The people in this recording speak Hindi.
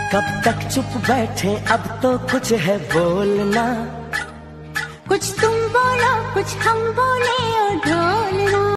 कब तक चुप बैठे, अब तो कुछ है बोलना। कुछ तुम बोलो कुछ हम बोले, ओ ढोलना।